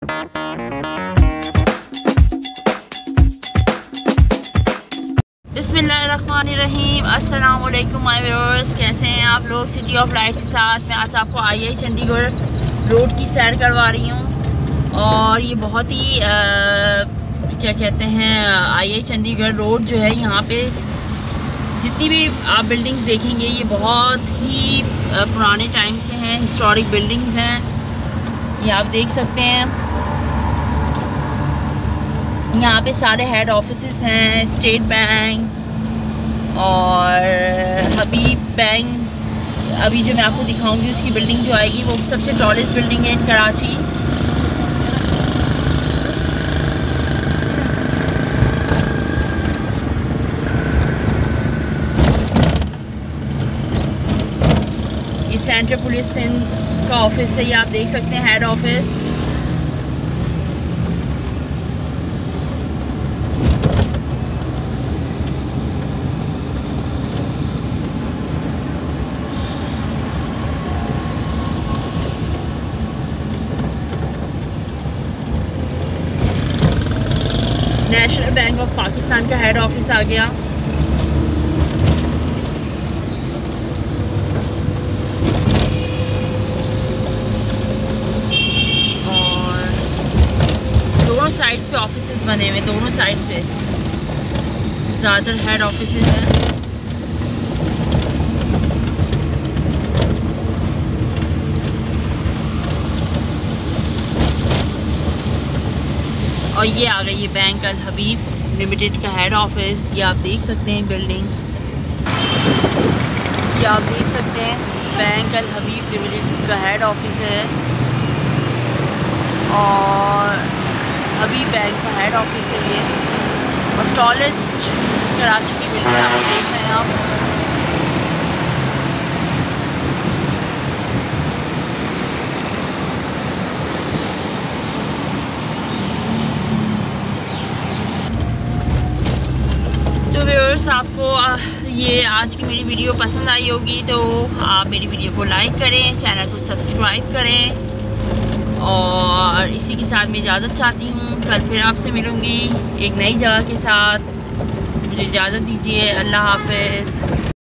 बिस्मिल्लाहिर्रहमानिर्रहीम। अस्सलाम वालेकुम माय व्यूअर्स, कैसे हैं आप लोग। सिटी ऑफ लाइट्स के साथ मैं आज आपको I.I चंडीगढ़ रोड की सैर करवा रही हूँ। और ये बहुत ही क्या कहते हैं, I.I चंडीगढ़ रोड जो है, यहाँ पे जितनी भी आप बिल्डिंग्स देखेंगे ये बहुत ही पुराने टाइम से हैं, हिस्टोरिक बिल्डिंग्स हैं। ये आप देख सकते हैं, यहाँ पे सारे हेड ऑफिसेस हैं, स्टेट बैंक और हबीब बैंक। अभी जो मैं आपको दिखाऊंगी उसकी बिल्डिंग जो आएगी वो सबसे टॉलेस्ट बिल्डिंग है इन कराची। ये सेंट्रल पुलिस सिंध का ऑफिस है, ये आप देख सकते हैं, head office. National bank of Pakistan का हेड ऑफिस आ गया। और दोनों साइड्स पे ऑफिसेस बने हुए, दोनों साइड्स पे ज़्यादातर हेड ऑफिसेस हैं। और ये आ गई है बैंक अल हबीब लिमिटेड का हेड ऑफिस। ये आप देख सकते हैं बिल्डिंग, ये आप देख सकते हैं बैंक अल हबीब लिमिटेड का हेड ऑफिस है। और हबीब बैंक का हेड ऑफिस है ये। और टॉलेस्ट कराची की बिल्डिंग आप देख रहे हैं आप। व्यूअर्स, आपको ये आज की मेरी वीडियो पसंद आई होगी तो आप मेरी वीडियो को लाइक करें, चैनल को सब्सक्राइब करें। और इसी के साथ मैं इजाज़त चाहती हूँ। कल फिर आपसे मिलूँगी एक नई जगह के साथ। मुझे इजाज़त दीजिए। अल्लाह हाफ़िज़।